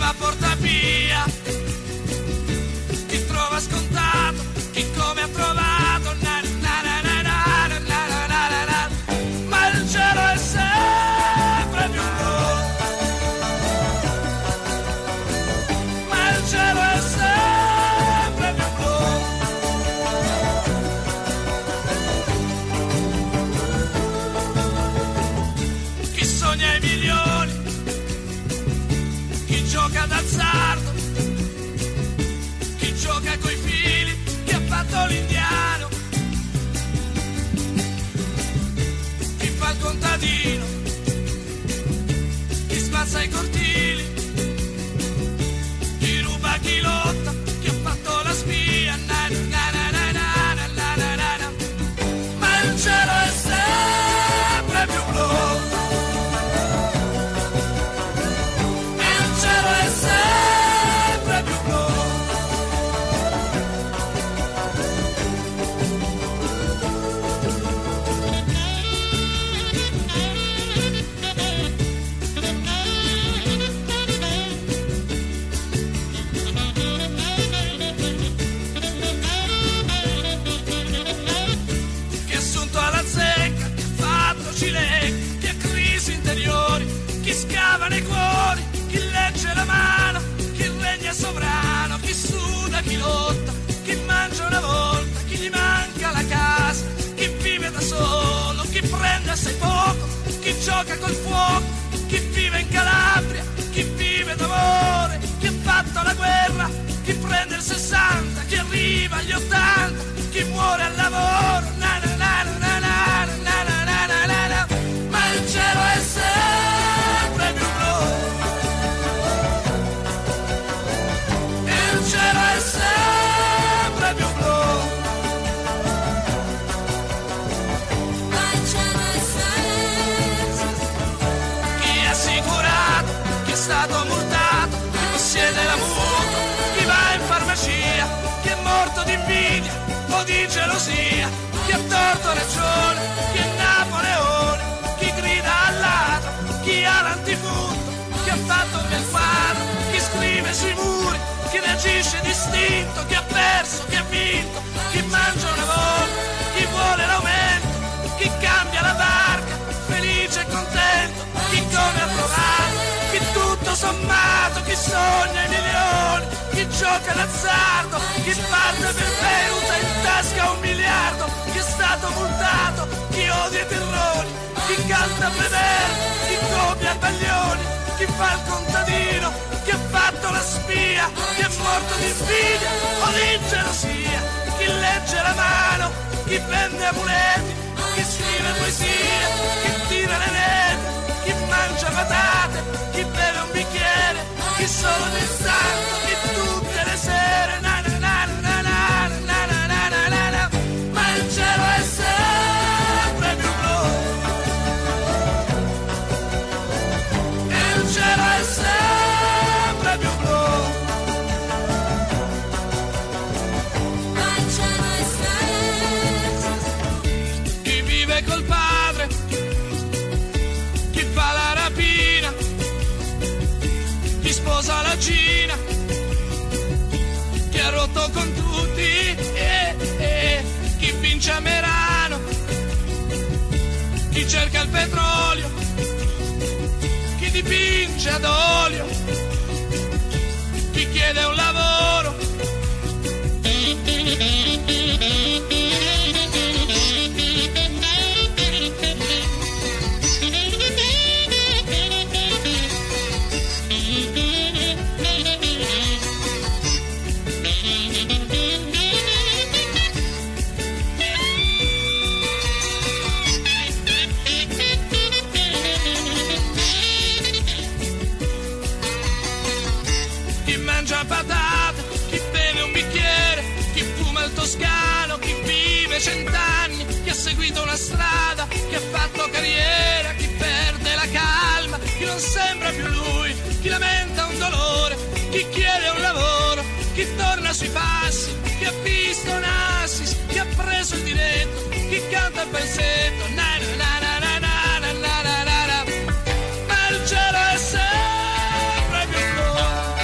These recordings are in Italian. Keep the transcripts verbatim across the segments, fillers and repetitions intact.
ma porta via chi trova scontato, chi come ha trovato, na, na, na, na, na, na, na, na, na, na. Ma il cielo è sempre più blu, ma il cielo è sempre più blu. Chi sogna i milioni, chi gioca d'azzardo, chi gioca coi fili, chi ha fatto l'indiano, chi fa il contadino, chi spazza i cortili, chi ruba, chi lotta, chi ha fatto la spia, na, na, na, na, na, na, na, na, na, na. Ma il cielo è sempre più blu, il cielo è sempre più blu. Chi è assunto alla zecca, chi ha fatto cilecca, chi ha crisi interiori, chi scava nei cuori, chi legge la mano, chi regna sovrano, chi suda, chi lotta, chi mangia una volta, chi gli manca la casa, chi vive da solo, chi prende assai poco, chi gioca col fuoco, chi vive in Calabria, chi vive d'amore, chi ha fatto la guerra, chi prende il sessanta, chi arriva agli ottanta, chi muore al lavoro, na na na na na na na na na na na na. Ma il cielo è sempre più blu, il cielo è sempre più blu, ma il cielo è sempre. Chi è assicurato, chi è stato multato, chi possiede la mutua, chi va in farmacia, chi è morto di invidia o di gelosia, chi ha torto ragione, chi è Napoleone, chi grida al ladro, chi ha l'antifurto, chi ha fatto il faro, chi scrive sui muri, chi reagisce distinto, chi ha perso, chi ha vinto, chi mangia una volta, chi vuole l'aumento, chi cambia la barca, felice e contento, chi come ha provato, chi tutto sommato, chi sogna i milioni, chi gioca d'azzardo, chi parte per Beuta in tasca un miliardo, chi è stato multato, chi odia i terroni, chi canta Fedele, chi copia Baglioni, chi fa il contadino, chi ha fatto la spia, chi è morto di invidia o di gelosia, chi legge la mano, chi vende amuleti, chi scrive poesia, chi tira le reti, chi mangia patate, chi beve un bicchiere, chi solo nel santo, chi tutte le sere, na na na na na na na na na na na. Ma il cielo è sempre più blu, il cielo è sempre più blu, ma il cielo è sempre. Chi vive col padre, chi fa la rapina, chi sposa la Cina, chi ha rotto con tutti, eh, eh, chi vince a Merano, chi cerca il petrolio, chi dipinge ad olio, chi chiede un lavoro, chi mangia patate, chi beve un bicchiere, chi fuma il toscano, chi vive cent'anni, chi ha seguito una strada, chi ha fatto carriera, chi perde la calma, chi non sembra più lui, chi lamenta un dolore, chi chiede un lavoro, chi torna sui passi, chi ha visto un assist, chi ha preso il diretto, chi canta il pensetto, na na na na na na na na na na. Ma il cielo è sempre più blu,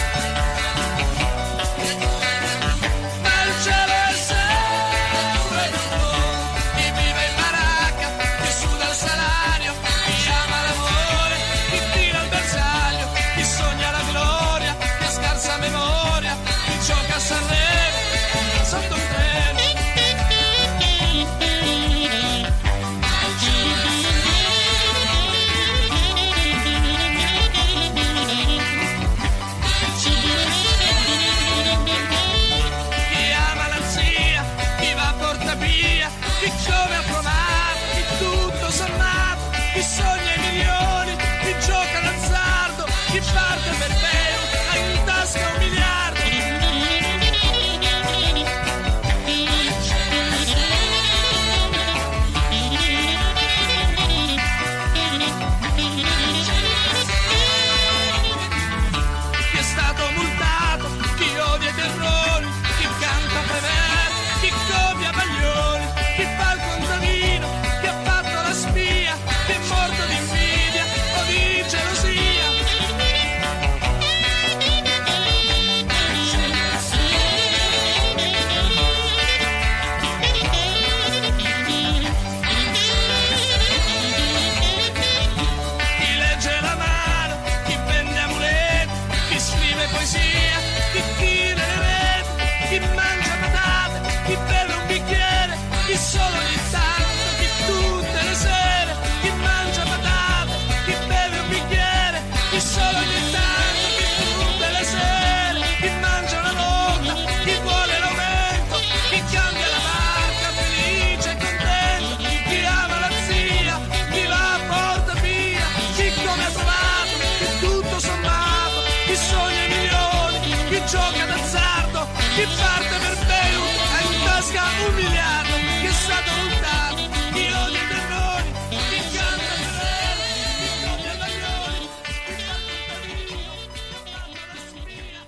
gioca d'azzardo, chi parte per Beirut ha in tasca un miliardo, chi è stato lontano, chi odia i terrori, chi canta Ferrero, chi copia Baglioni, chi fa il contadino, chi fa la spia,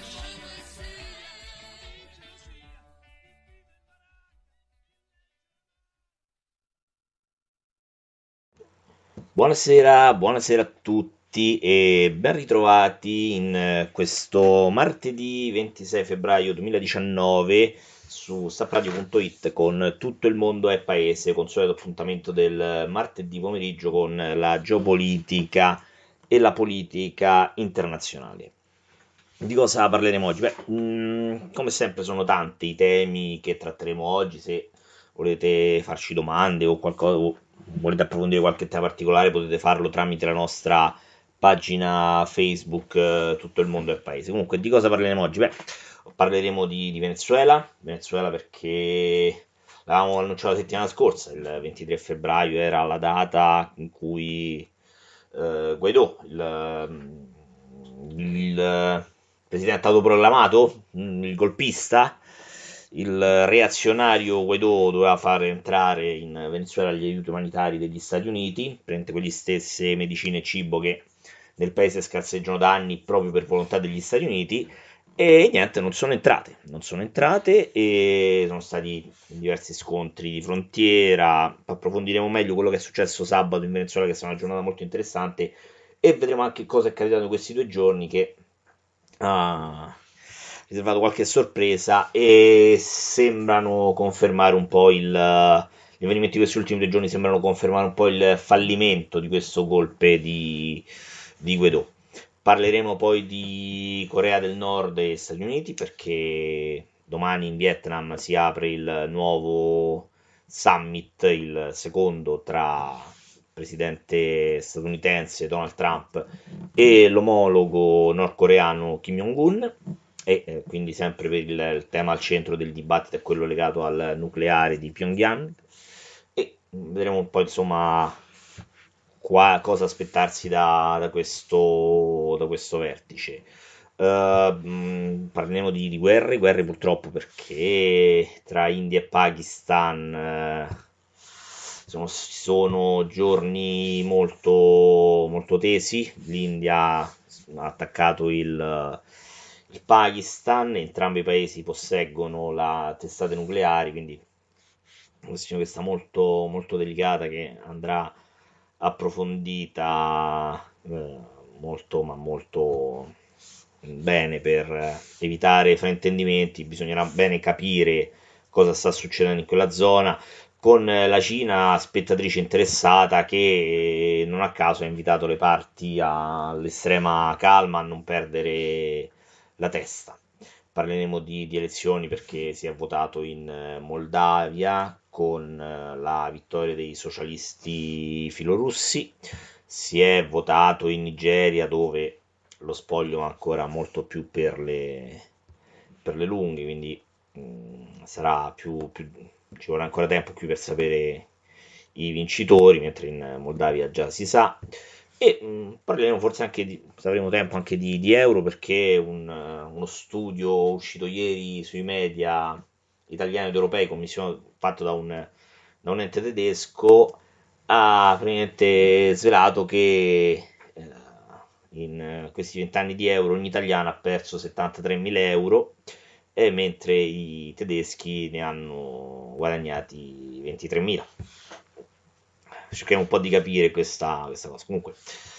Buonasera, buonasera a tutti e ben ritrovati in eh, questo martedì ventisei febbraio duemiladiciannove su stappradio punto it con Tutto il mondo è paese, consueto appuntamento del martedì pomeriggio con la geopolitica e la politica internazionale. Di cosa parleremo oggi? Beh, mm, come sempre sono tanti i temi che tratteremo oggi. Se volete farci domande o qualcosa, o volete approfondire qualche tema particolare, potete farlo tramite la nostra pagina Facebook, eh, Tutto il mondo è paese. Comunque, di cosa parleremo oggi? Beh, parleremo di, di Venezuela, Venezuela perché l'avevamo annunciato la settimana scorsa, il ventitré febbraio era la data in cui eh, Guaidó, il, il presidente autoproclamato, mm, il golpista, il reazionario Guaidó doveva far entrare in Venezuela gli aiuti umanitari degli Stati Uniti, prende quelle stesse medicine e cibo che nel paese scarseggiano da anni proprio per volontà degli Stati Uniti, e niente, non sono entrate, non sono entrate e sono stati diversi scontri di frontiera. Approfondiremo meglio quello che è successo sabato in Venezuela, che è stata una giornata molto interessante, e vedremo anche cosa è capitato in questi due giorni che ha riservato qualche sorpresa e sembrano confermare un po' il... Gli avvenimenti di questi ultimi due giorni sembrano confermare un po' il fallimento di questo golpe di, di Guaidó. Parleremo poi di Corea del Nord e Stati Uniti perché domani in Vietnam si apre il nuovo summit, il secondo tra il presidente statunitense Donald Trump e l'omologo nordcoreano Kim Jong-un, e eh, quindi sempre per il, il tema al centro del dibattito è quello legato al nucleare di Pyongyang, e vedremo un po' insomma qua, cosa aspettarsi da, da questo, da questo vertice. Uh, mh, parleremo di, di guerre, guerre purtroppo perché tra India e Pakistan eh, sono, sono giorni molto, molto tesi. L'India ha attaccato il, il Pakistan, entrambi i paesi posseggono la testate nucleari, quindi una questione che sta molto, molto delicata, che andrà approfondita eh, molto, ma molto bene per evitare fraintendimenti. Bisognerà bene capire cosa sta succedendo in quella zona, con la Cina spettatrice interessata che non a caso ha invitato le parti all'estrema calma, a non perdere la testa. Parleremo di, di elezioni perché si è votato in Moldavia con la vittoria dei socialisti filorussi, si è votato in Nigeria dove lo spoglio va ancora molto più per le, per le lunghe, quindi mh, sarà più, più, ci vorrà ancora tempo qui per sapere i vincitori, mentre in Moldavia già si sa. E mh, parleremo forse anche di, se avremo tempo, anche di, di euro, perché un, uno studio uscito ieri sui media italiani ed europei, commissione, fatto da un, da un ente tedesco, ha praticamente svelato che eh, in questi vent'anni di euro ogni italiano ha perso settantatremila euro, e mentre i tedeschi ne hanno guadagnati ventitremila. Cerchiamo un po' di capire questa, questa cosa. Comunque,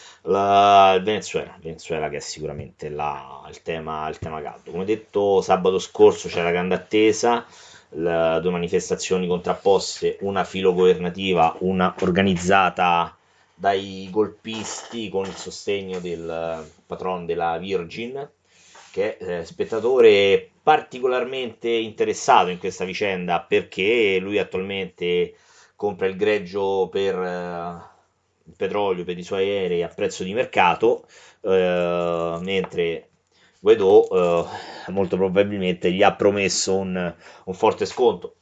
la, il Venezuela, il Venezuela che è sicuramente la, il, tema, il tema caldo. Come detto, sabato scorso c'era grande attesa, la, due manifestazioni contrapposte, una filogovernativa, una organizzata dai golpisti con il sostegno del patron della Virgin, che è eh, spettatore particolarmente interessato in questa vicenda perché lui attualmente compra il greggio per eh, il petrolio, per i suoi aerei a prezzo di mercato, eh, mentre Guaidó eh, molto probabilmente gli ha promesso un, un forte sconto.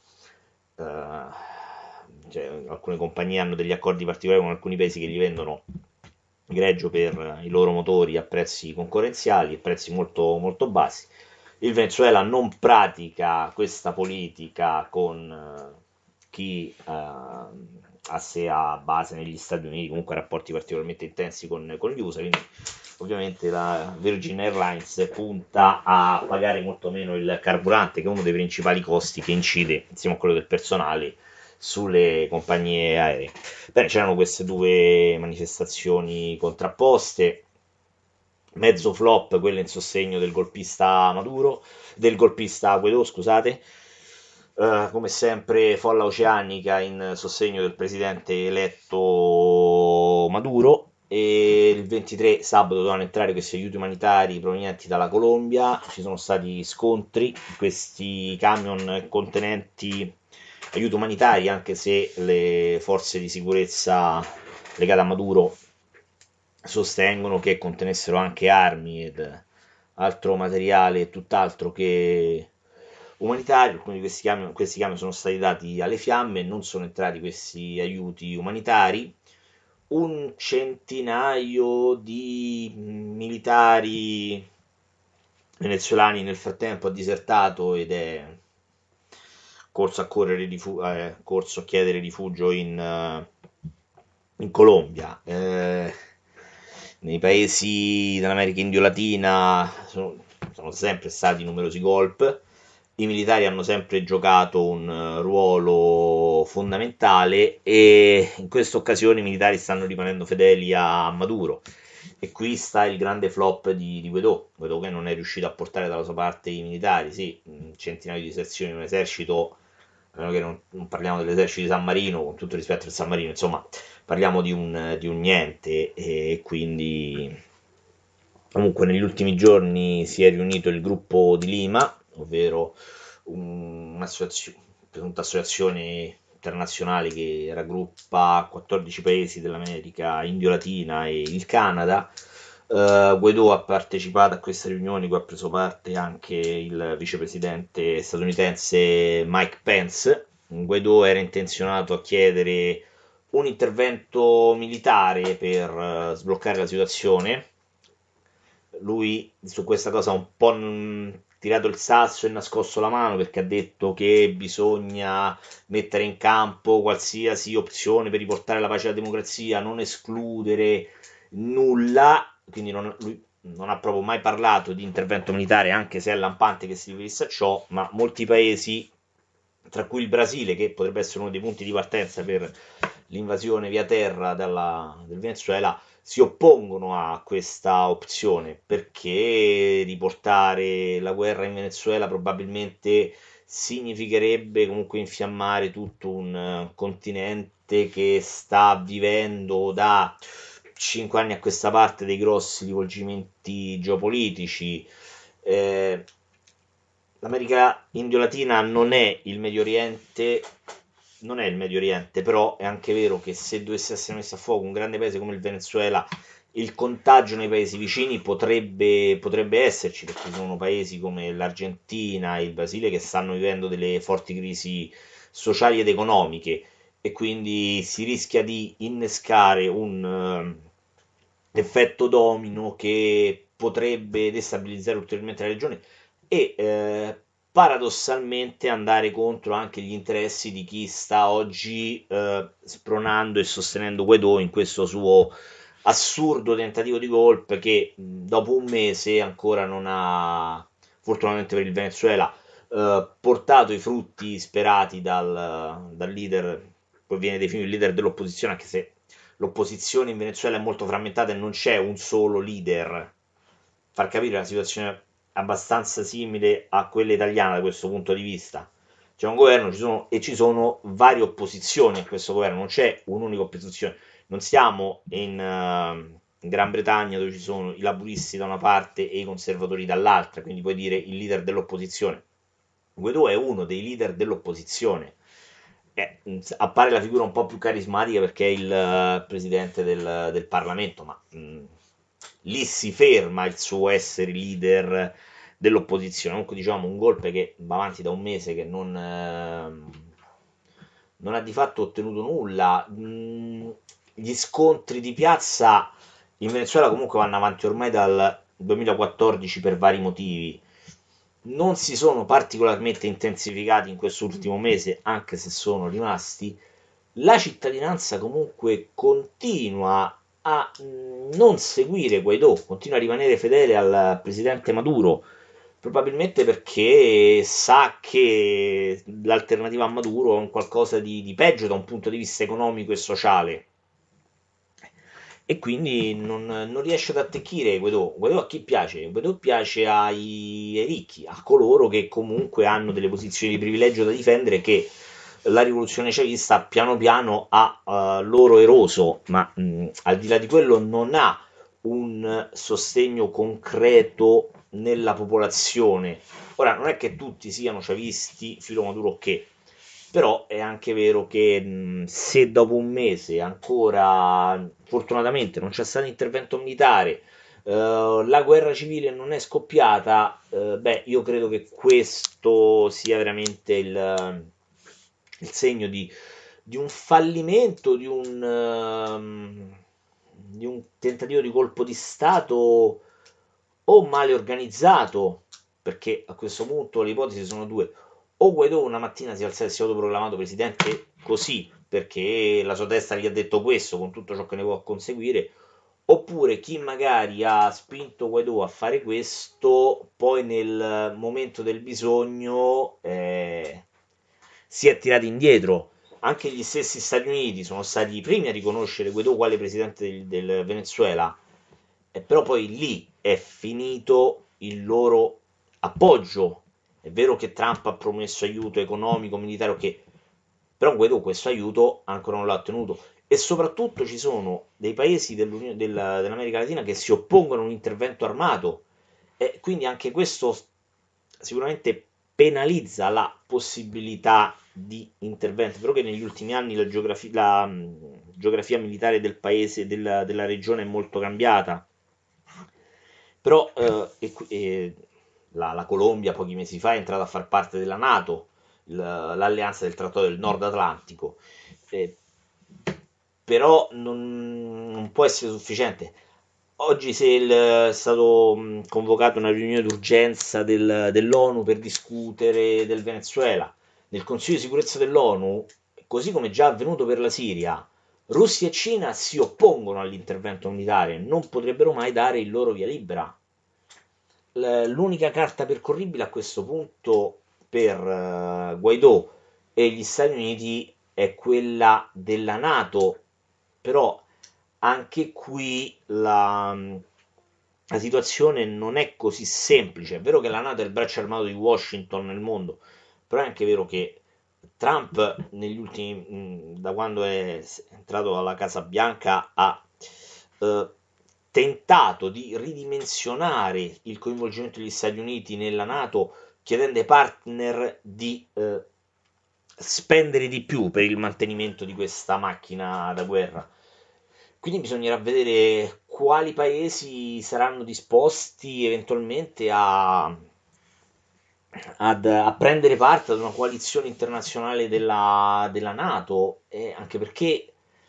Eh, cioè, alcune compagnie hanno degli accordi particolari con alcuni paesi che gli vendono greggio per i loro motori a prezzi concorrenziali, a prezzi molto, molto bassi. il Venezuela non pratica questa politica con eh, chi eh, ha sé a base negli Stati Uniti, comunque rapporti particolarmente intensi con, con gli U S A, quindi ovviamente la Virgin Airlines punta a pagare molto meno il carburante, che è uno dei principali costi che incide, insieme a quello del personale, sulle compagnie aeree. Bene, c'erano queste due manifestazioni contrapposte, mezzo flop quella in sostegno del golpista Maduro, del golpista Guaidó, scusate, Uh, come sempre folla oceanica in sostegno del presidente eletto Maduro, e il ventitré sabato dovevano entrare questi aiuti umanitari provenienti dalla Colombia, ci sono stati scontri, questi camion contenenti aiuti umanitari, anche se le forze di sicurezza legate a Maduro sostengono che contenessero anche armi ed altro materiale tutt'altro che umanitario. Alcuni di questi camion, questi camion sono stati dati alle fiamme, non sono entrati questi aiuti umanitari. Un centinaio di militari venezuelani nel frattempo ha disertato ed è corso a, correre rifu- eh, corso a chiedere rifugio in, uh, in Colombia. Eh, nei paesi dell'America Indio-Latina sono, sono sempre stati numerosi golpe. I militari hanno sempre giocato un ruolo fondamentale e in questa occasione i militari stanno rimanendo fedeli a Maduro, e qui sta il grande flop di, di Guaidó. Guaidó che non è riuscito a portare dalla sua parte i militari, sì, centinaia di diserzioni in un esercito, a meno che non, non parliamo dell'esercito di San Marino, con tutto rispetto al San Marino, insomma parliamo di un, di un niente, e quindi comunque negli ultimi giorni si è riunito il gruppo di Lima, ovvero un'associazione, presunta associazione internazionale che raggruppa quattordici paesi dell'America Indio-Latina e il Canada. Uh, Guaidó ha partecipato a queste riunioni, cui ha preso parte anche il vicepresidente statunitense Mike Pence. Guaidó era intenzionato a chiedere un intervento militare per uh, sbloccare la situazione. Lui su questa cosa ha un po' n- tirato il sasso e nascosto la mano, perché ha detto che bisogna mettere in campo qualsiasi opzione per riportare la pace e la democrazia, non escludere nulla, quindi non, lui non ha proprio mai parlato di intervento militare, anche se è lampante che si riferisse a ciò, ma molti paesi, tra cui il Brasile, che potrebbe essere uno dei punti di partenza per l'invasione via terra dalla, del Venezuela, si oppongono a questa opzione, perché riportare la guerra in Venezuela probabilmente significherebbe comunque infiammare tutto un uh, continente che sta vivendo da cinque anni a questa parte dei grossi rivolgimenti geopolitici. Eh, L'America Indio-Latina non è il Medio Oriente, non è il Medio Oriente, però è anche vero che se dovesse essere messo a fuoco un grande paese come il Venezuela, il contagio nei paesi vicini potrebbe, potrebbe esserci, perché ci sono paesi come l'Argentina e il Brasile che stanno vivendo delle forti crisi sociali ed economiche, e quindi si rischia di innescare un uh, effetto domino che potrebbe destabilizzare ulteriormente la regione e eh, paradossalmente andare contro anche gli interessi di chi sta oggi eh, spronando e sostenendo Guaidó in questo suo assurdo tentativo di golpe, che mh, dopo un mese ancora non ha, fortunatamente per il Venezuela, eh, portato i frutti sperati dal, dal leader, poi viene definito il leader dell'opposizione, anche se l'opposizione in Venezuela è molto frammentata e non c'è un solo leader. Far capire la situazione abbastanza simile a quella italiana da questo punto di vista. C'è un governo, ci sono, e ci sono varie opposizioni a questo governo, non c'è un'unica opposizione. Non siamo in, uh, in Gran Bretagna, dove ci sono i laburisti da una parte e i conservatori dall'altra, quindi puoi dire il leader dell'opposizione. Guaidó è uno dei leader dell'opposizione. Eh, appare la figura un po' più carismatica perché è il uh, presidente del, del Parlamento, ma mh, lì si ferma il suo essere leader dell'opposizione. Comunque, diciamo, un golpe che va avanti da un mese, che non, eh, non ha di fatto ottenuto nulla. Mm, gli scontri di piazza in Venezuela comunque vanno avanti ormai dal duemilaquattordici per vari motivi. non si sono particolarmente intensificati in quest'ultimo mese, anche se sono rimasti. La cittadinanza comunque continua a mh, non seguire Guaidó, continua a rimanere fedele al presidente Maduro, probabilmente perché sa che l'alternativa a Maduro è un qualcosa di, di peggio da un punto di vista economico e sociale. E quindi non, non riesce ad attecchire Guaidó. Guaidó a chi piace? Guaidó piace ai, ai ricchi, a coloro che comunque hanno delle posizioni di privilegio da difendere, che la rivoluzione chavista piano piano ha uh, loro eroso, ma mh, al di là di quello non ha un sostegno concreto nella popolazione. Ora, non è che tutti siano chavisti, filo Maduro che, però è anche vero che mh, se dopo un mese ancora, fortunatamente, non c'è stato intervento militare, Uh, la guerra civile non è scoppiata, uh, beh, io credo che questo sia veramente il, il segno di, di un fallimento, di un, um, di un tentativo di colpo di Stato o male organizzato, perché a questo punto le ipotesi sono due: o Guaidó una mattina si alza e si è autoproclamato presidente così, perché la sua testa gli ha detto questo, con tutto ciò che ne può conseguire, oppure chi magari ha spinto Guaidó a fare questo, poi nel momento del bisogno eh, si è tirato indietro. Anche gli stessi Stati Uniti sono stati i primi a riconoscere Guaidó quale presidente del, del Venezuela, e però poi lì è finito il loro appoggio. È vero che Trump ha promesso aiuto economico, militare, ok, però Guaidó questo aiuto ancora non l'ha ottenuto. E soprattutto ci sono dei paesi dell'Unione- della- dell'America Latina che si oppongono a un intervento armato, e quindi anche questo sicuramente penalizza la possibilità di intervento. Però che negli ultimi anni la geografia, la, mh, geografia militare del paese, della, della regione è molto cambiata. Però eh, e qui- e la, la Colombia pochi mesi fa è entrata a far parte della NATO, il- l'alleanza del Trattato del Nord Atlantico. Eh, Però non, non può essere sufficiente. Oggi se il- è stato mh, convocato una riunione d'urgenza del- dell'ONU per discutere del Venezuela. Nel Consiglio di sicurezza dell'ONU, così come già avvenuto per la Siria, Russia e Cina si oppongono all'intervento militare, non potrebbero mai dare il loro via libera. L- L'unica carta percorribile a questo punto per eh, Guaidó e gli Stati Uniti è quella della NATO, però anche qui la, la situazione non è così semplice. È vero che la NATO è il braccio armato di Washington nel mondo, però è anche vero che Trump negli ultimi, mh, da quando è entrato alla Casa Bianca, ha eh, tentato di ridimensionare il coinvolgimento degli Stati Uniti nella NATO, chiedendo ai partner di eh, spendere di più per il mantenimento di questa macchina da guerra. Quindi bisognerà vedere quali paesi saranno disposti eventualmente a, ad- a prendere parte ad una coalizione internazionale della, della NATO, eh, anche perché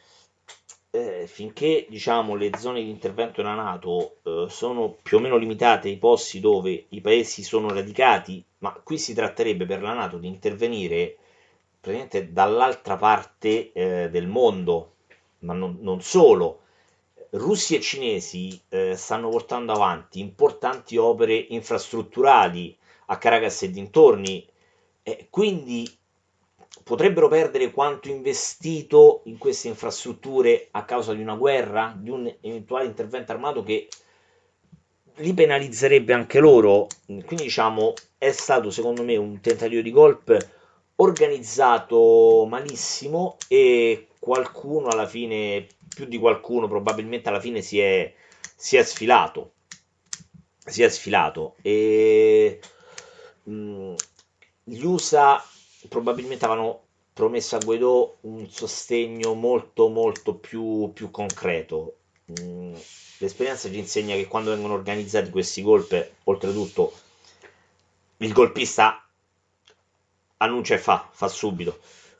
eh, finché diciamo, le zone di intervento della NATO eh, sono più o meno limitate ai posti dove i paesi sono radicati, ma qui si tratterebbe per la NATO di intervenire praticamente dall'altra parte eh, del mondo, ma non, non solo. Russi e cinesi eh, stanno portando avanti importanti opere infrastrutturali a Caracas e dintorni, e quindi potrebbero perdere quanto investito in queste infrastrutture a causa di una guerra, di un eventuale intervento armato che li penalizzerebbe anche loro. Quindi diciamo è stato secondo me un tentativo di golpe organizzato malissimo, e qualcuno alla fine, più di qualcuno probabilmente alla fine si è, si è sfilato. Si è sfilato e mh, gli U S A probabilmente avevano promesso a Guaidó un sostegno molto molto più, più concreto. Mm, L'esperienza ci insegna che quando vengono organizzati questi golpe, oltretutto il golpista annuncia e fa, fa subito.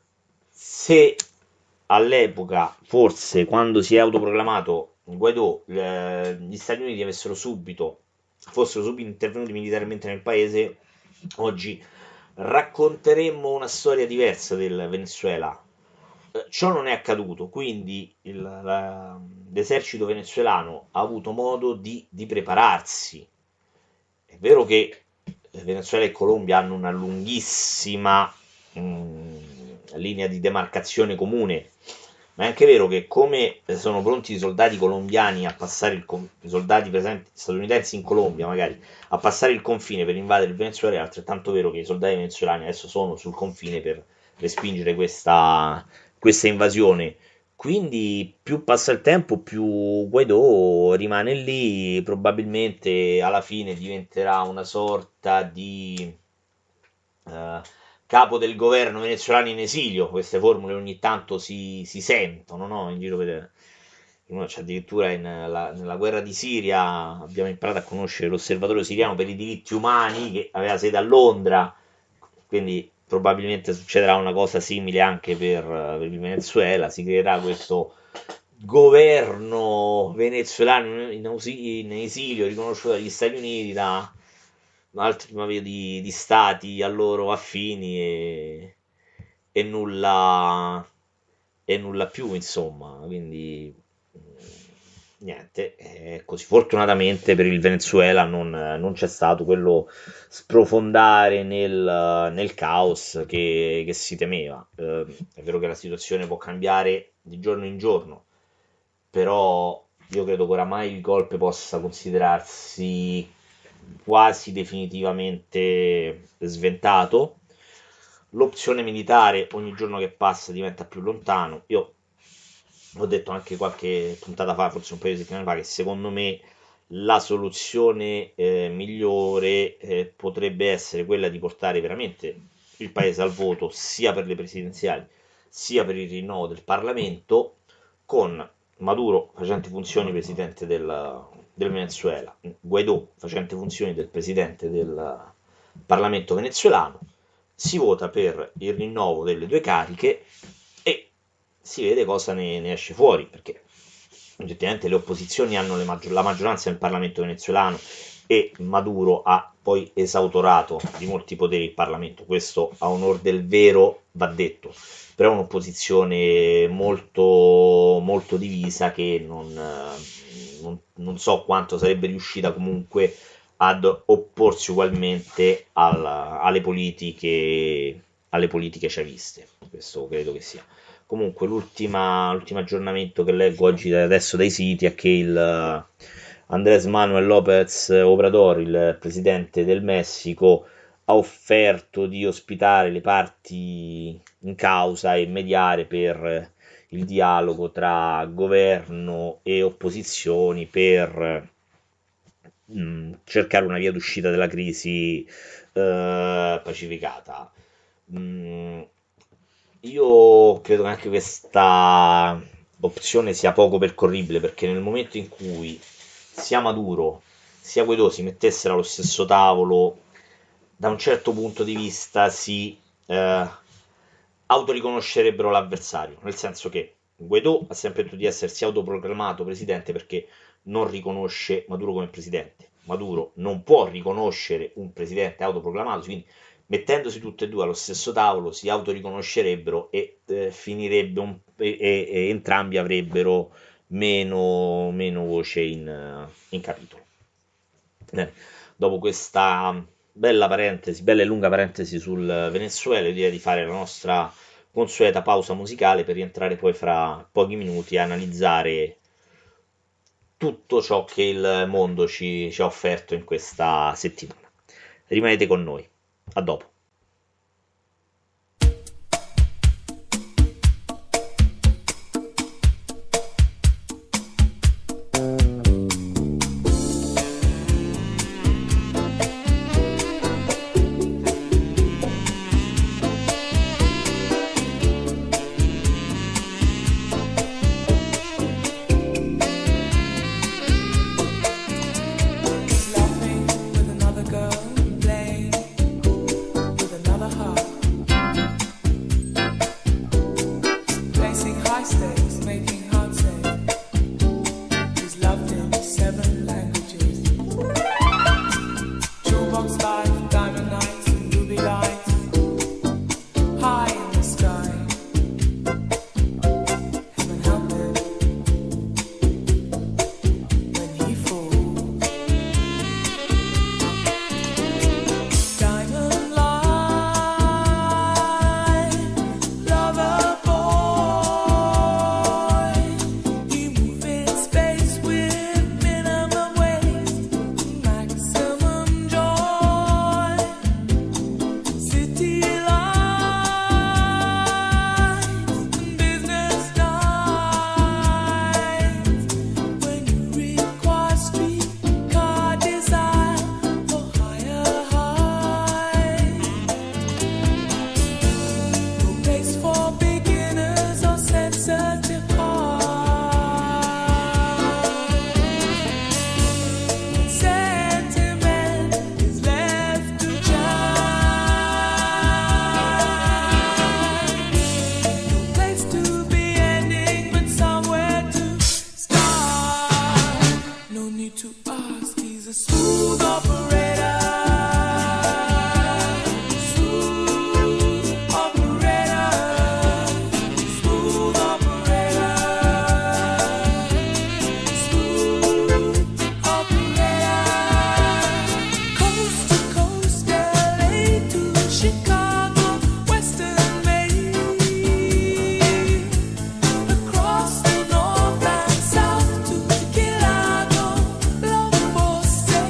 Se all'epoca, forse quando si è autoproclamato Guaidó, eh, gli Stati Uniti avessero subito, fossero subito intervenuti militarmente nel paese, Oggi racconteremmo una storia diversa del Venezuela. Eh, Ciò non è accaduto, quindi il- la- l'esercito venezuelano ha avuto modo di, di prepararsi. È vero che Venezuela e Colombia hanno una lunghissima mm, linea di demarcazione comune, ma è anche vero che come sono pronti i soldati colombiani a passare il con- i soldati presenti statunitensi in Colombia magari a passare il confine per invadere il Venezuela, è altrettanto vero che i soldati venezuelani adesso sono sul confine per respingere questa, questa invasione. Quindi più passa il tempo, più Guaidó rimane lì, probabilmente alla fine diventerà una sorta di eh, capo del governo venezuelano in esilio. Queste formule ogni tanto si, si sentono, no? In giro per... Uno c'è addirittura in, la- nella guerra di Siria abbiamo imparato a conoscere l'osservatorio siriano per i diritti umani che aveva sede a Londra, quindi probabilmente succederà una cosa simile anche per, per il Venezuela, si creerà questo governo venezuelano in, ausi- in esilio riconosciuto dagli Stati Uniti da altri paio di, di stati a loro affini e, e nulla e nulla più, insomma, quindi mh, niente, è così. Fortunatamente per il Venezuela non, non c'è stato quello sprofondare nel, nel caos che, che si temeva. Eh, è vero che la situazione può cambiare di giorno in giorno, però io credo che oramai il golpe possa considerarsi quasi definitivamente sventato. L'opzione militare ogni giorno che passa diventa più lontano. Io ho detto anche qualche puntata fa, forse un paio di settimane fa, che secondo me la soluzione eh, migliore eh, potrebbe essere quella di portare veramente il paese al voto sia per le presidenziali sia per il rinnovo del Parlamento, con Maduro facente funzioni presidente del, del Venezuela, Guaidó facente funzioni del presidente del Parlamento venezuelano. Si vota per il rinnovo delle due cariche e si vede cosa ne, ne esce fuori, perché oggettivamente le opposizioni hanno le maggior- la maggioranza nel Parlamento venezuelano e Maduro ha poi esautorato di molti poteri il Parlamento. Questo a onor del vero va detto, però è un'opposizione molto, molto divisa che non, eh, non- non so quanto sarebbe riuscita comunque ad opporsi ugualmente al- alle politiche, alle politiche chaviste. Questo credo che sia. Comunque, l'ultima, l'ultimo aggiornamento che leggo oggi adesso dai siti è che il eh, Andrés Manuel López Obrador, il presidente del Messico, ha offerto di ospitare le parti in causa e mediare per il dialogo tra governo e opposizioni per mh, cercare una via d'uscita della crisi eh, pacificata. Mm, io credo che anche questa opzione sia poco percorribile, perché nel momento in cui sia Maduro sia Guaidó si mettessero allo stesso tavolo, da un certo punto di vista si eh, autoriconoscerebbero l'avversario, nel senso che Guaidó ha sempre detto di essersi autoproclamato presidente perché non riconosce Maduro come presidente. Maduro non può riconoscere un presidente autoproclamato, quindi mettendosi tutte e due allo stesso tavolo si autoriconoscerebbero e eh, finirebbe un, e, e- e entrambi avrebbero meno, meno voce in, eh, in capitolo. Bene, dopo questa bella parentesi, bella e lunga parentesi sul Venezuela, io direi di fare la nostra consueta pausa musicale per rientrare poi fra pochi minuti a analizzare tutto ciò che il mondo ci, ci ha offerto in questa settimana. Rimanete con noi. A dopo. Laughing with another girl, playing with another heart, placing high stakes, making heart say he's loved in seven languages. Jukebox life, diamond nights, Chicago, Western Maine, across the north and south to Chicago, Lombard State.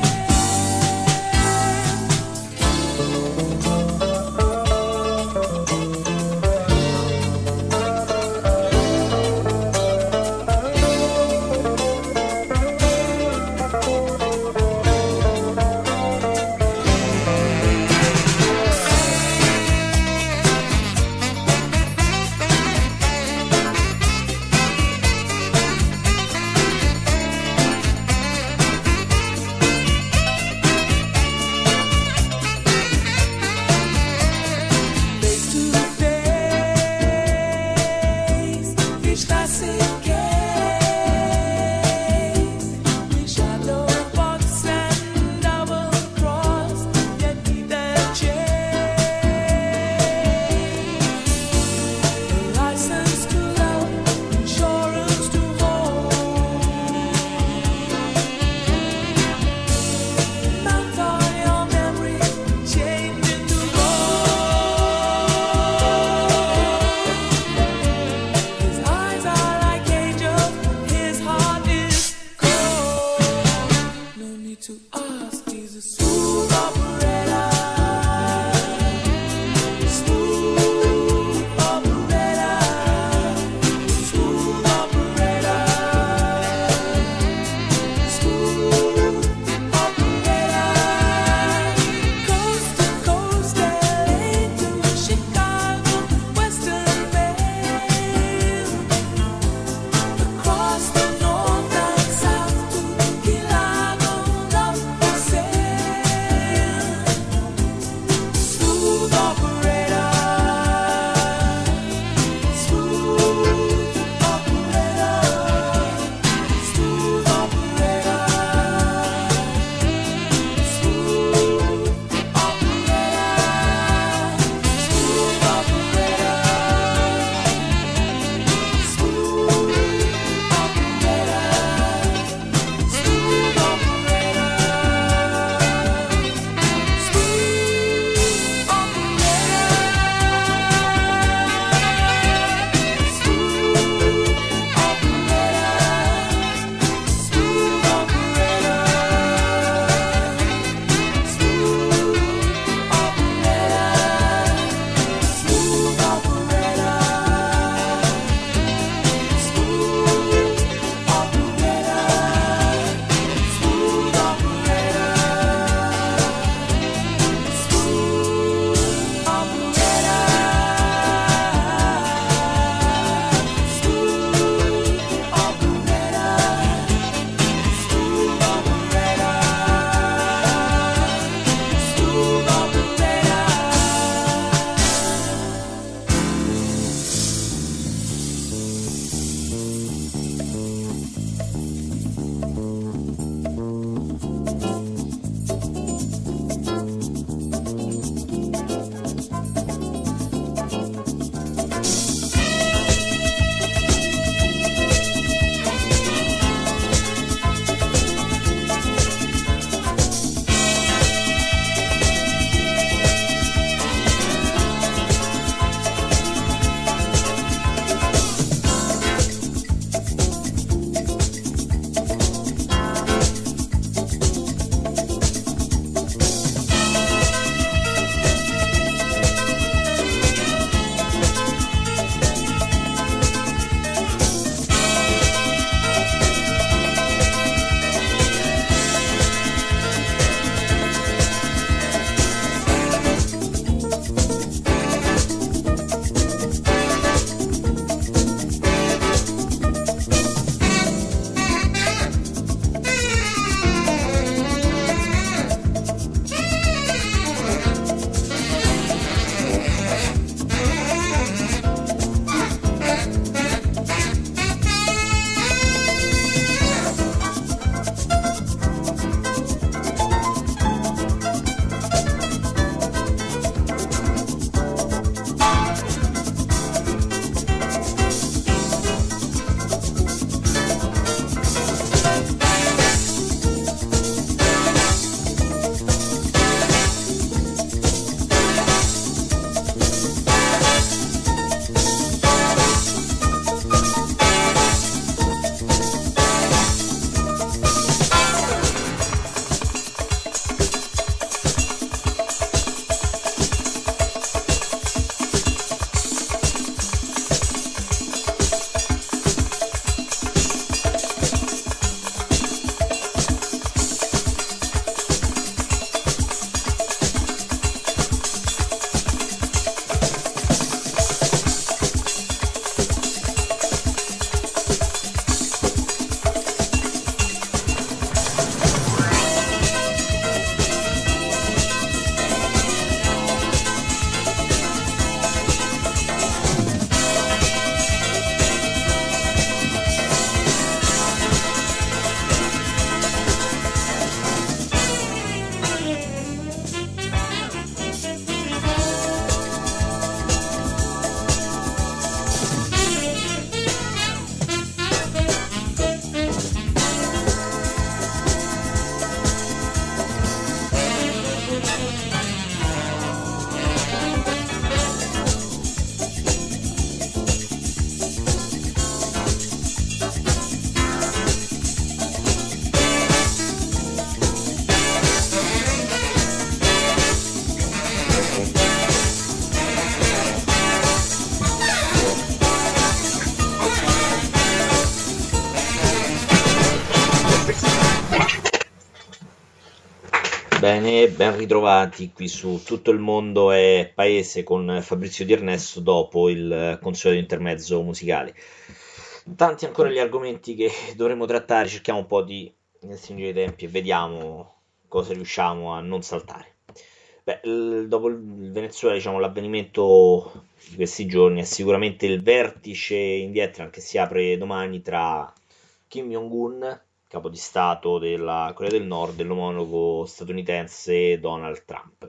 Bene, ben ritrovati qui su Tutto il mondo è paese con Fabrizio Di Ernesto dopo il consueto intermezzo musicale. Tanti ancora gli argomenti che dovremo trattare, cerchiamo un po' di stringere i tempi e vediamo cosa riusciamo a non saltare. Beh, il- dopo il Venezuela, diciamo, l'avvenimento di questi giorni è sicuramente il vertice in Vietnam che si apre domani tra Kim Jong-un, capo di Stato della Corea del Nord, e l'omologo statunitense Donald Trump.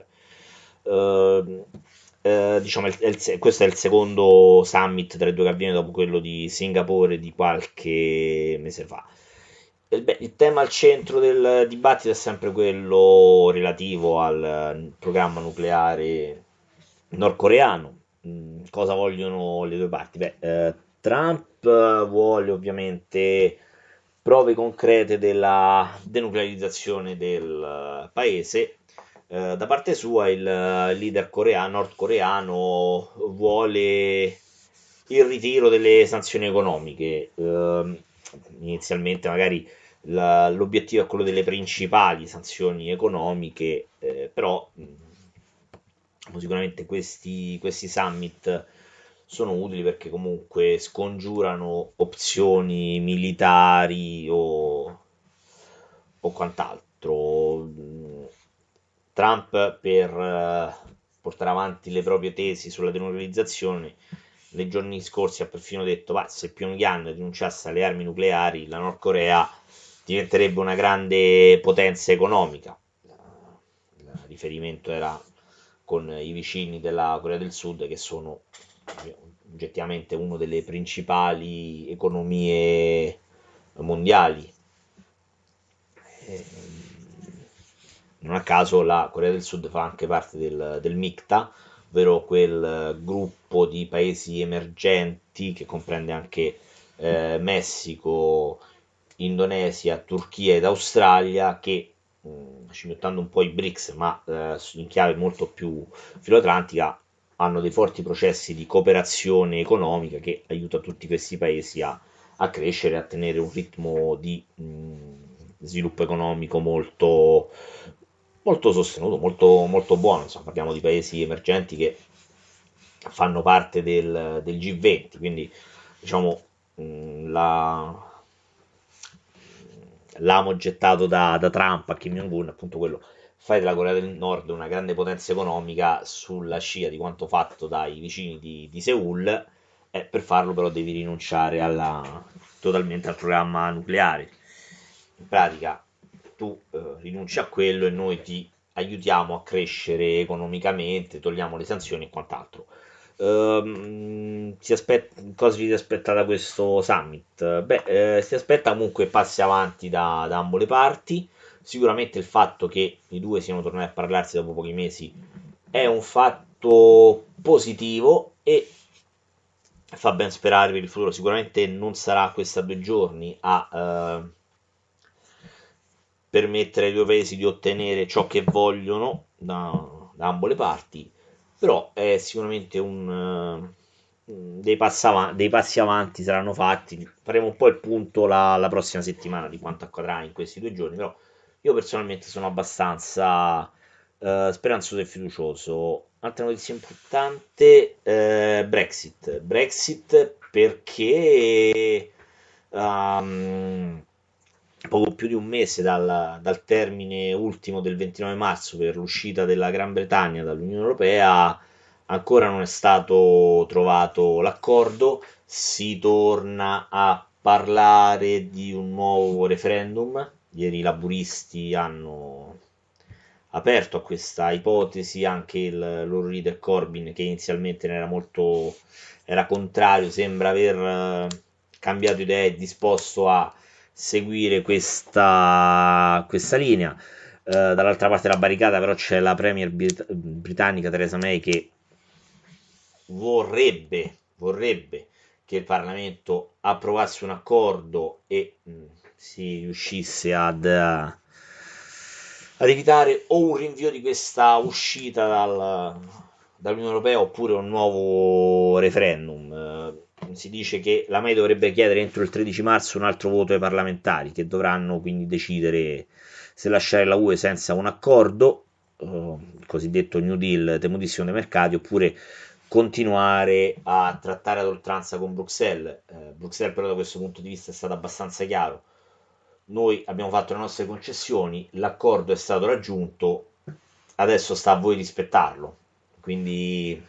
Eh, eh, diciamo, è il- è- questo è il secondo summit tra i due che avviene dopo quello di Singapore di qualche mese fa. E, beh, il tema al centro del dibattito è sempre quello relativo al eh, programma nucleare nordcoreano. Mm, cosa vogliono le due parti? Beh, eh, Trump eh, vuole ovviamente prove concrete della denuclearizzazione del eh, paese. Eh, da parte sua il eh, leader coreano, nordcoreano vuole il ritiro delle sanzioni economiche. Ehm, inizialmente magari la- l'obiettivo è quello delle principali sanzioni economiche, eh, però mh, sicuramente questi, questi summit sono utili perché comunque scongiurano opzioni militari o, o quant'altro. Mh, Trump per eh, portare avanti le proprie tesi sulla denuclearizzazione nei giorni scorsi ha perfino detto: "Ma se Pyongyang rinunciasse alle armi nucleari, la Nord Corea diventerebbe una grande potenza economica". Il riferimento era con i vicini della Corea del Sud, che sono oggettivamente una delle principali economie mondiali. Eh, Non a caso la Corea del Sud fa anche parte del, del MICTA, ovvero quel gruppo di paesi emergenti che comprende anche eh, Messico, Indonesia, Turchia ed Australia, che mh, scimmiottando un po' i BRICS, ma eh, in chiave molto più filoatlantica, hanno dei forti processi di cooperazione economica che aiuta tutti questi paesi a, a crescere, a tenere un ritmo di mh, sviluppo economico molto, molto sostenuto, molto, molto buono. Insomma, parliamo di paesi emergenti che fanno parte del, del G venti, quindi diciamo mh, la, l'amo gettato da, da Trump a Kim Jong-un, appunto quello, fai della Corea del Nord una grande potenza economica sulla scia di quanto fatto dai vicini di, di Seoul, e per farlo però devi rinunciare alla, totalmente al programma nucleare. In pratica tu eh, rinunci a quello e noi ti aiutiamo a crescere economicamente, togliamo le sanzioni e quant'altro. Ehm, si aspetta, cosa si aspetta da questo summit? Beh, eh, si aspetta comunque passi avanti da, da ambo le parti. Sicuramente il fatto che i due siano tornati a parlarsi dopo pochi mesi è un fatto positivo e fa ben sperare per il futuro. Sicuramente non sarà questa due giorni a eh, permettere ai due paesi di ottenere ciò che vogliono da, da ambo le parti, però è sicuramente un, eh, dei, passi avanti, dei passi avanti saranno fatti. Faremo un po' il punto la, la prossima settimana di quanto accadrà in questi due giorni, però io personalmente sono abbastanza eh, speranzoso e fiducioso. Altra notizia importante, eh, Brexit. Brexit perché um, poco più di un mese dal, dal termine ultimo del ventinove marzo per l'uscita della Gran Bretagna dall'Unione Europea, ancora non è stato trovato l'accordo. Si torna a parlare di un nuovo referendum. Ieri i laburisti hanno aperto a questa ipotesi, anche il loro leader Corbyn, che inizialmente ne era molto era contrario, sembra aver eh, cambiato idea e disposto a seguire questa, questa linea. Eh, dall'altra parte della barricata però c'è la premier brit- britannica Theresa May, che vorrebbe, vorrebbe che il Parlamento approvasse un accordo e mh, si riuscisse ad, uh, ad evitare o un rinvio di questa uscita dal, dall'Unione Europea oppure un nuovo referendum. Eh, si dice che la May dovrebbe chiedere entro il tredici marzo un altro voto ai parlamentari, che dovranno quindi decidere se lasciare la U E senza un accordo, eh, il cosiddetto New Deal, temutissimo dei mercati, oppure continuare a trattare ad oltranza con Bruxelles. Eh, Bruxelles però da questo punto di vista è stato abbastanza chiaro. Noi abbiamo fatto le nostre concessioni, l'accordo è stato raggiunto, adesso sta a voi rispettarlo. Quindi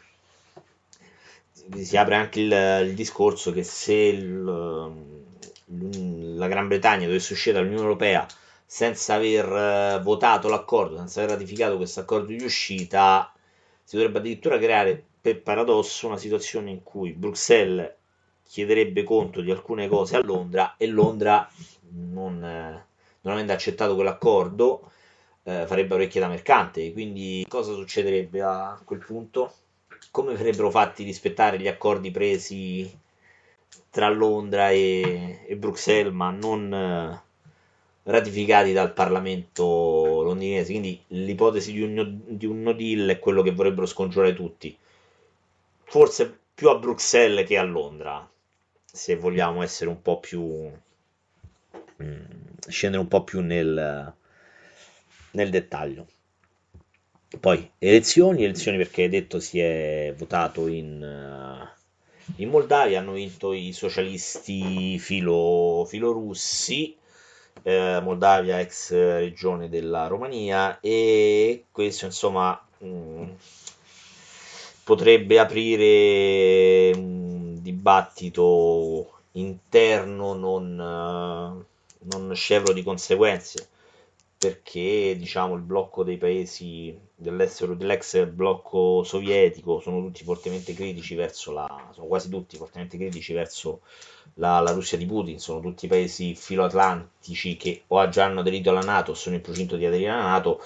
si apre anche il, il discorso che se il, la Gran Bretagna dovesse uscire dall'Unione Europea senza aver votato l'accordo, senza aver ratificato questo accordo di uscita, si dovrebbe addirittura creare, per paradosso, una situazione in cui Bruxelles chiederebbe conto di alcune cose a Londra e Londra, non, non avendo accettato quell'accordo, eh, farebbe orecchie da mercante. Quindi cosa succederebbe a quel punto? Come verrebbero fatti rispettare gli accordi presi tra Londra e, e Bruxelles, ma non eh, ratificati dal Parlamento londinese? Quindi l'ipotesi di un, no, di un no deal è quello che vorrebbero scongiurare tutti, forse più a Bruxelles che a Londra, se vogliamo essere un po' più mh, scendere un po' più nel, nel dettaglio. Poi elezioni, elezioni perché hai detto si è votato in, uh, in Moldavia, hanno vinto i socialisti filo, filorussi, eh, Moldavia ex regione della Romania, e questo insomma mh, potrebbe aprire un dibattito interno non, uh, non scevro di conseguenze, perché diciamo il blocco dei paesi dell'estero, dell'ex blocco sovietico sono tutti fortemente critici verso la, sono quasi tutti fortemente critici verso la, la Russia di Putin, sono tutti paesi filoatlantici che o già hanno aderito alla NATO o sono in procinto di aderire alla NATO.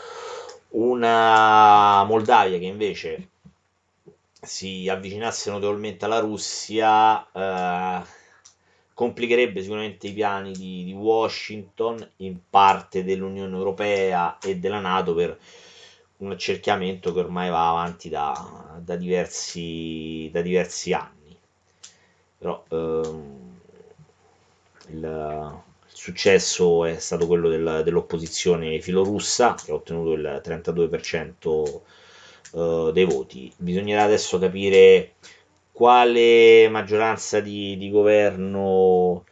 Una Moldavia che invece si avvicinasse notevolmente alla Russia eh, complicherebbe sicuramente i piani di, di Washington, in parte dell'Unione Europea e della NATO, per un accerchiamento che ormai va avanti da, da, diversi, da diversi anni. Però ehm, il, il successo è stato quello del, dell'opposizione filorussa, che ha ottenuto il trentadue per cento eh, dei voti. Bisognerà adesso capire quale maggioranza di, di governo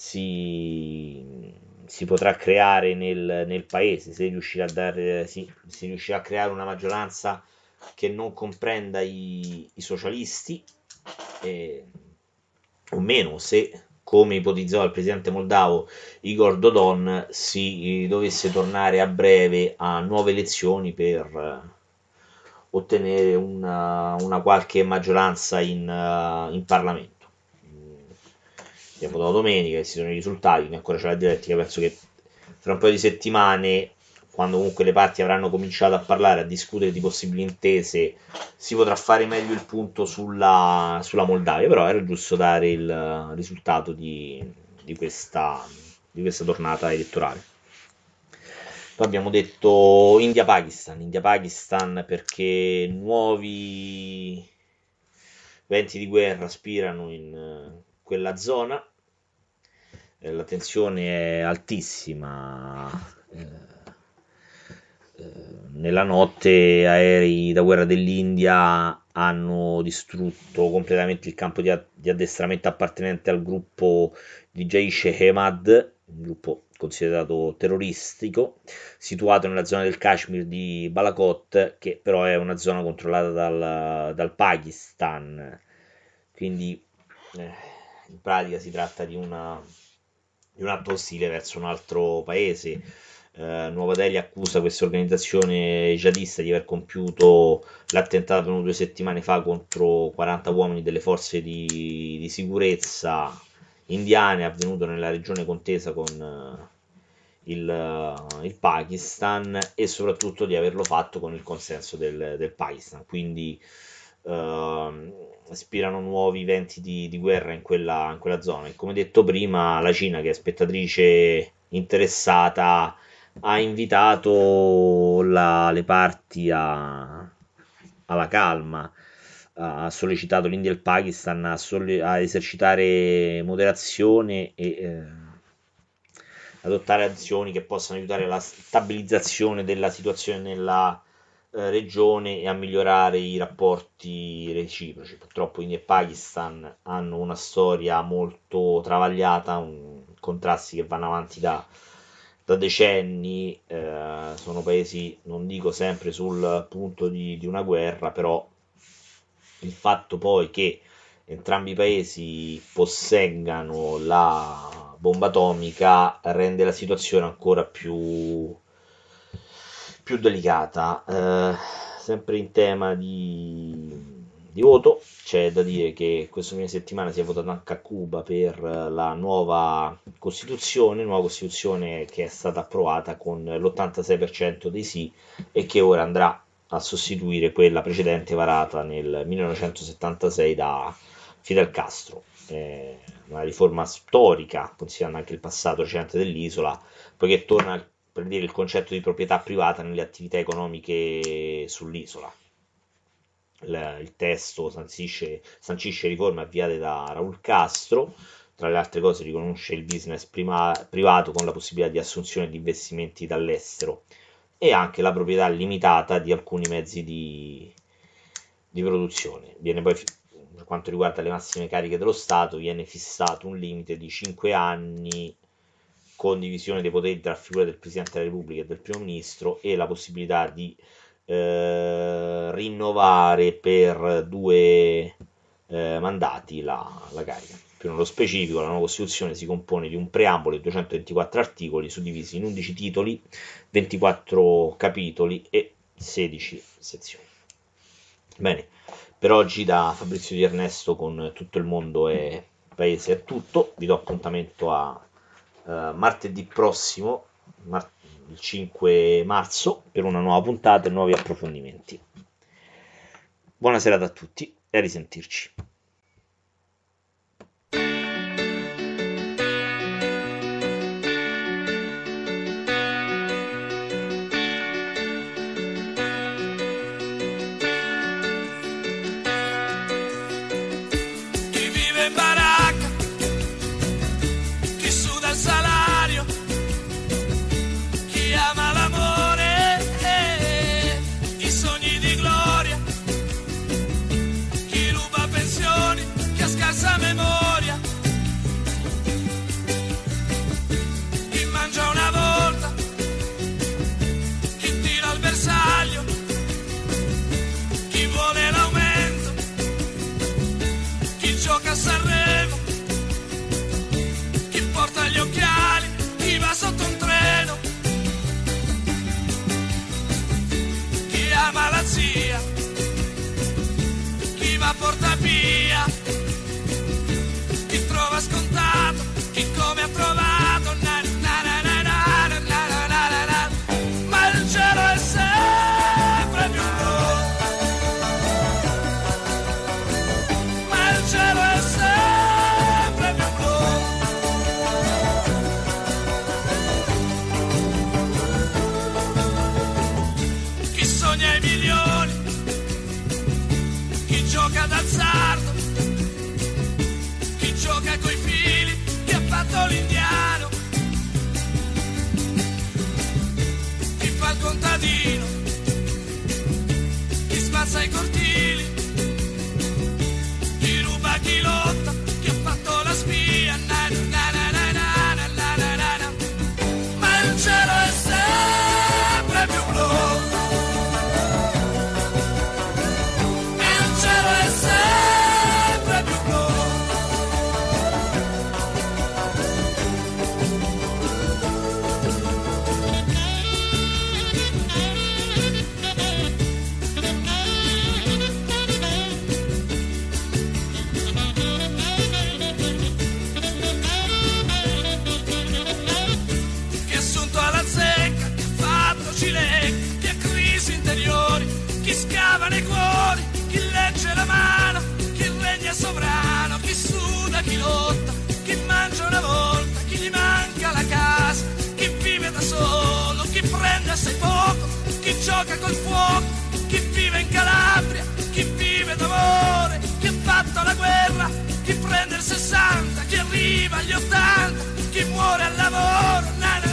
si, si potrà creare nel, nel paese, se riuscirà a dare, sì, si riuscirà a creare una maggioranza che non comprenda i, i socialisti, eh, o meno, se come ipotizzava il presidente moldavo Igor Dodon si dovesse tornare a breve a nuove elezioni per ottenere una, una qualche maggioranza in, uh, in Parlamento. Abbiamo votato domenica, si sono i risultati, quindi ancora c'è la dialettica. Penso che fra un paio di settimane, quando comunque le parti avranno cominciato a parlare, a discutere di possibili intese, si potrà fare meglio il punto sulla, sulla Moldavia. Però era giusto dare il risultato di, di, questa, di questa tornata elettorale. Poi abbiamo detto India-Pakistan, India-Pakistan perché nuovi venti di guerra spirano in quella zona, eh, la tensione è altissima, eh, eh, nella notte aerei da guerra dell'India hanno distrutto completamente il campo di, di addestramento appartenente al gruppo di Jaish-e-Mohammed, un gruppo considerato terroristico, situato nella zona del Kashmir di Balakot, che però è una zona controllata dal, dal Pakistan. Quindi eh, in pratica si tratta di, una, di un atto ostile verso un altro paese. Eh, Nuova Delhi accusa questa organizzazione jihadista di aver compiuto l'attentato due settimane fa contro quaranta uomini delle forze di, di sicurezza indiane, avvenuto nella regione contesa con uh, il, uh, il Pakistan, e soprattutto di averlo fatto con il consenso del, del Pakistan. Quindi uh, spirano nuovi venti di, di guerra in quella, in quella zona, e come detto prima la Cina, che è spettatrice interessata, ha invitato la, le parti a, alla calma, ha sollecitato l'India e il Pakistan a, solle- a esercitare moderazione e eh, ad adottare azioni che possano aiutare la stabilizzazione della situazione nella eh, regione e a migliorare i rapporti reciproci. Purtroppo India e Pakistan hanno una storia molto travagliata, un, contrasti che vanno avanti da, da decenni, eh, sono paesi, non dico sempre sul punto di, di una guerra, però il fatto poi che entrambi i paesi posseggano la bomba atomica rende la situazione ancora più, più delicata. Eh, sempre in tema di, di voto, c'è da dire che questo fine settimana si è votato anche a Cuba per la nuova Costituzione, nuova Costituzione che è stata approvata con l'ottantasei per cento dei sì e che ora andrà a sostituire quella precedente varata nel millenovecentosettantasei da Fidel Castro. Eh, una riforma storica, considerando anche il passato recente dell'isola, poiché torna a prendere il concetto di proprietà privata nelle attività economiche sull'isola. Il, il testo sancisce, sancisce riforme avviate da Raúl Castro, tra le altre cose riconosce il business prima, privato con la possibilità di assunzione di investimenti dall'estero e anche la proprietà limitata di alcuni mezzi di, di produzione. Viene poi, per quanto riguarda le massime cariche dello Stato, viene fissato un limite di cinque anni con divisione dei poteri tra la figura del Presidente della Repubblica e del Primo Ministro e la possibilità di eh, rinnovare per due eh, mandati la, la carica. Più nello specifico, la nuova Costituzione si compone di un preambolo e duecentoventiquattro articoli suddivisi in undici titoli, ventiquattro capitoli e sedici sezioni. Bene, per oggi da Fabrizio Di Ernesto con Tutto il mondo e paese è tutto. Vi do appuntamento a uh, martedì prossimo, mar- il cinque marzo, per una nuova puntata e nuovi approfondimenti. Buona serata a tutti e a risentirci. Chi va porta via, chi trova scontato, chi come ha trovato, na, na, na, na, na, na, na, na, na, na. Ma il cielo è sempre più blu, ma il cielo è sempre più blu. Chi sogna i milioni, chi gioca d'azzardo, chi gioca coi fili, chi ha fatto l'indiano, chi fa il contadino, chi smazza i cortili, chi ruba, chi lotta, chi ha fatto la spia, na, na, na, na, na, na, na, na, na, na. Ma il cielo è sempre più blu. Chi ha crisi interiori, chi scava nei cuori, chi legge la mano, chi regna sovrano, chi suda, chi lotta, chi mangia una volta, chi gli manca la casa, chi vive da solo, chi prende assai poco, chi gioca col fuoco, chi vive in Calabria, chi vive d'amore, chi ha fatto la guerra, chi prende il sessanta, chi arriva agli ottanta, chi muore al lavoro, na, na,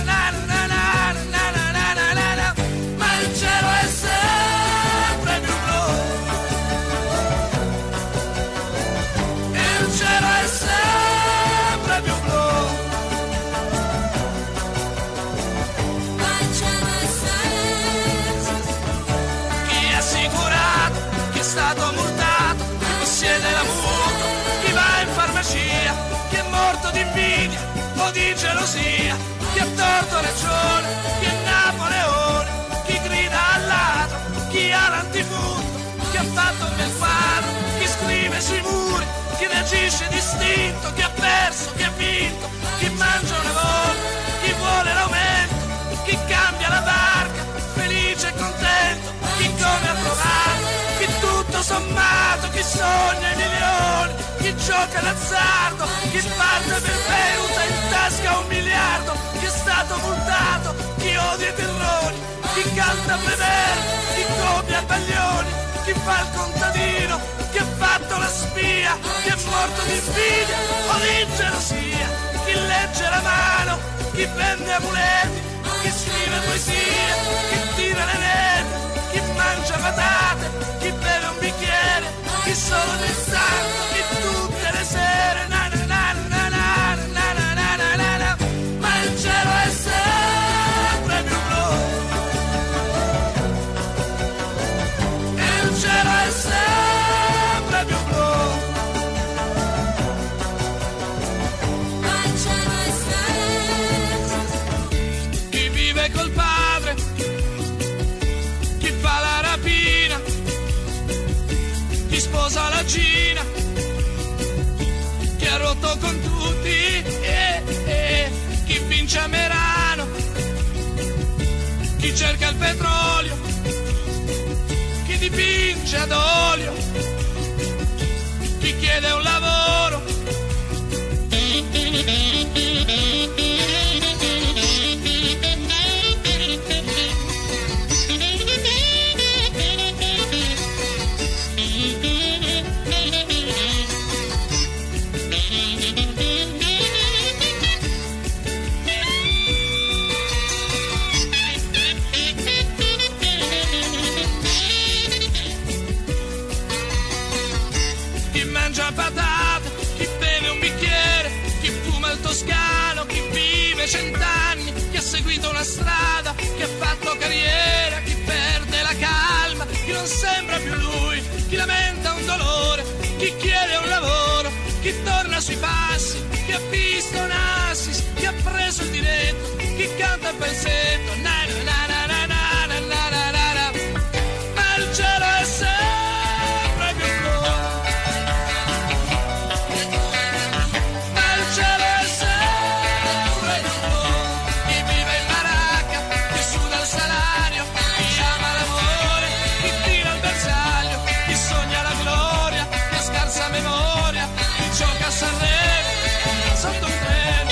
stato multato, chi possiede la mutua, chi va in farmacia, chi è morto di invidia o di gelosia, chi ha torto ragione, chi è Napoleone, chi grida al ladro, chi ha l'antifurto, chi ha fatto il faro, chi scrive sui muri, chi reagisce distinto, chi ha perso, chi ha vinto, chi mangia una volta, chi vuole l'aumento, chi cambia la barca, felice e contento, chi come ha trovato, chi tutto sommato, chi sogna i milioni, chi gioca d'azzardo, chi parte per Beuta in tasca un miliardo, chi è stato multato, chi odia i terroni, chi canta Prever, chi copia Baglioni, chi fa il contadino, chi ha fatto la spia, chi è morto di invidia o di gelosia, chi legge la mano, chi vende amuleti, chi scrive poesia, chi tira le reti, chi mangia patate, chi beve un bicchiere, chi solo del santo, chi tutte le sere, na na na na na na na na na na na, ma il cielo è sempre più blu, il cielo è sempre più blu, ma il cielo è sempre, chi vive col padre, chi fa la rapina, chi sposa la Cina, chi ha rotto con tutti, eh, eh, chi vince a Merano, chi cerca il petrolio, chi dipinge ad olio, chi chiede un lavoro, patate, chi beve un bicchiere, chi fuma il toscano, chi vive cent'anni, chi ha seguito una strada, chi ha fatto carriera, chi perde la calma, chi non sembra più lui, chi lamenta un dolore, chi chiede un lavoro, chi torna sui passi, chi ha visto un assist, chi ha preso il diretto, chi canta il pensetto, na na na na na na na na na na, ma il cielo è sempre più blu. Sotto un treno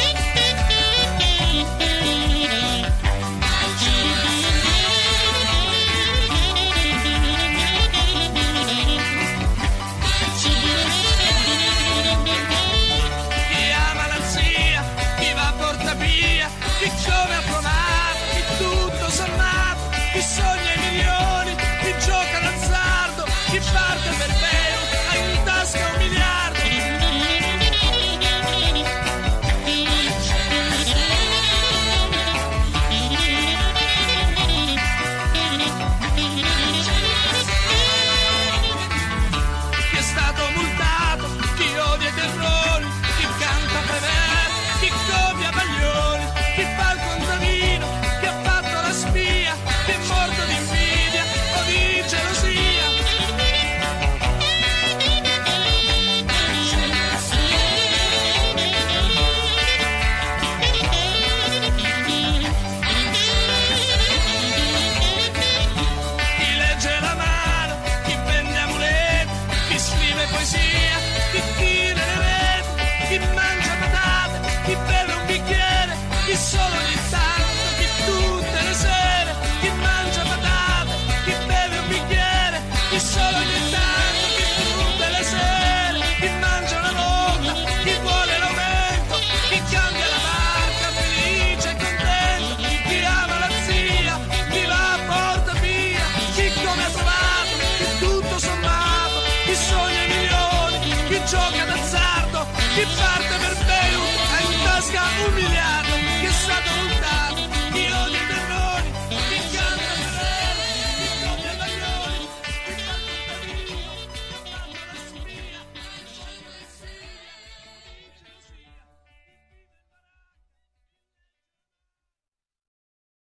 chi parte per Beirut ha in tasca un miliardo.